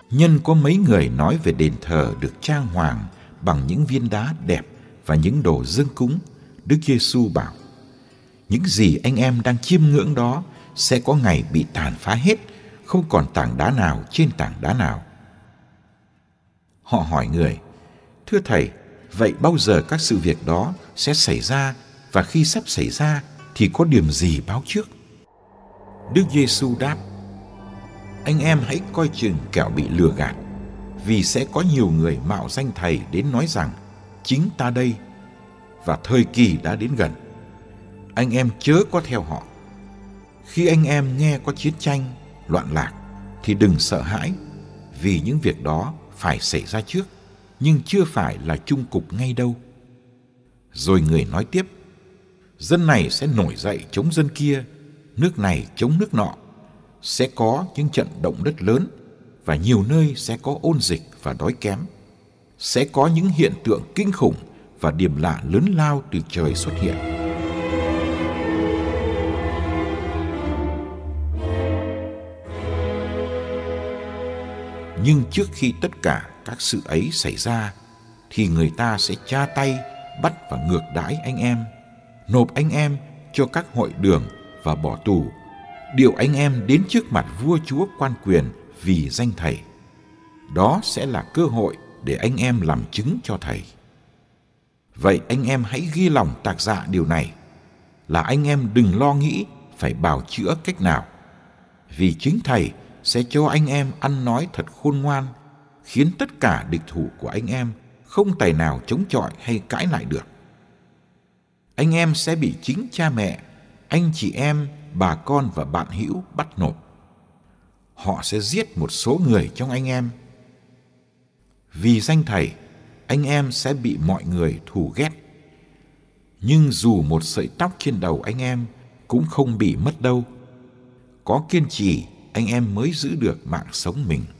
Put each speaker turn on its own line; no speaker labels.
Nhân có mấy người nói về đền thờ được trang hoàng bằng những viên đá đẹp và những đồ dâng cúng, Đức Giêsu bảo: những gì anh em đang chiêm ngưỡng đó sẽ có ngày bị tàn phá hết, không còn tảng đá nào trên tảng đá nào. Họ hỏi Người: thưa Thầy, vậy bao giờ các sự việc đó sẽ xảy ra, và khi sắp xảy ra thì có điểm gì báo trước? Đức Giêsu đáp: anh em hãy coi chừng kẻo bị lừa gạt, vì sẽ có nhiều người mạo danh Thầy đến nói rằng chính ta đây, và thời kỳ đã đến gần. Anh em chớ có theo họ. Khi anh em nghe có chiến tranh, loạn lạc thì đừng sợ hãi, vì những việc đó phải xảy ra trước, nhưng chưa phải là chung cục ngay đâu. Rồi Người nói tiếp: dân này sẽ nổi dậy chống dân kia, nước này chống nước nọ. Sẽ có những trận động đất lớn, và nhiều nơi sẽ có ôn dịch và đói kém. Sẽ có những hiện tượng kinh khủng và điềm lạ lớn lao từ trời xuất hiện. Nhưng trước khi tất cả các sự ấy xảy ra, thì người ta sẽ tra tay, bắt và ngược đãi anh em, nộp anh em cho các hội đường và bỏ tù, điệu anh em đến trước mặt vua chúa quan quyền vì danh Thầy. Đó sẽ là cơ hội để anh em làm chứng cho Thầy. Vậy anh em hãy ghi lòng tạc dạ điều này, là anh em đừng lo nghĩ phải bào chữa cách nào, vì chính Thầy sẽ cho anh em ăn nói thật khôn ngoan, khiến tất cả địch thủ của anh em không tài nào chống chọi hay cãi lại được. Anh em sẽ bị chính cha mẹ, anh chị em, bà con và bạn hữu bắt nộp. Họ sẽ giết một số người trong anh em. Vì danh Thầy, anh em sẽ bị mọi người thù ghét. Nhưng dù một sợi tóc trên đầu anh em cũng không bị mất đâu. Có kiên trì, anh em mới giữ được mạng sống mình.